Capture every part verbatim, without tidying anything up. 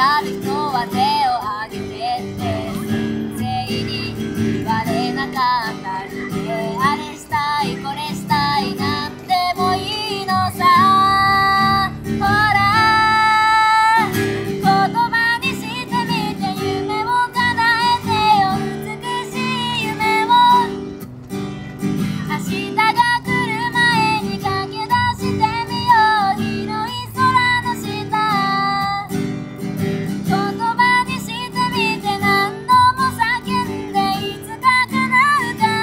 かる人は手を挙げてって全員に言われなかったりで、あれしたいこれしたいなんでもいいのさ。ほら言葉にしてみて夢を叶えてよ、美しい夢を。明日が来る前に駆け出してみよう、広い空の下。言葉にしてみて何度も叫んでいつか叶うから。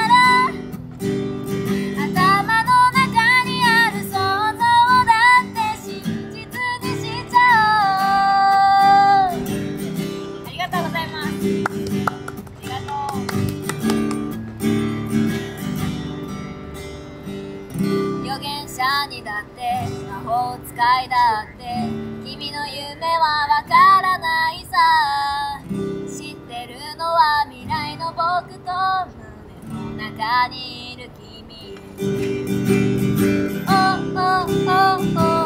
頭の中にある想像だって真実にしちゃおう。ありがとうございます。ありがとう。預言者にだって魔法使いだって君の夢はわからないさ。知ってるのは未来の僕と胸の中にいる君。おおおお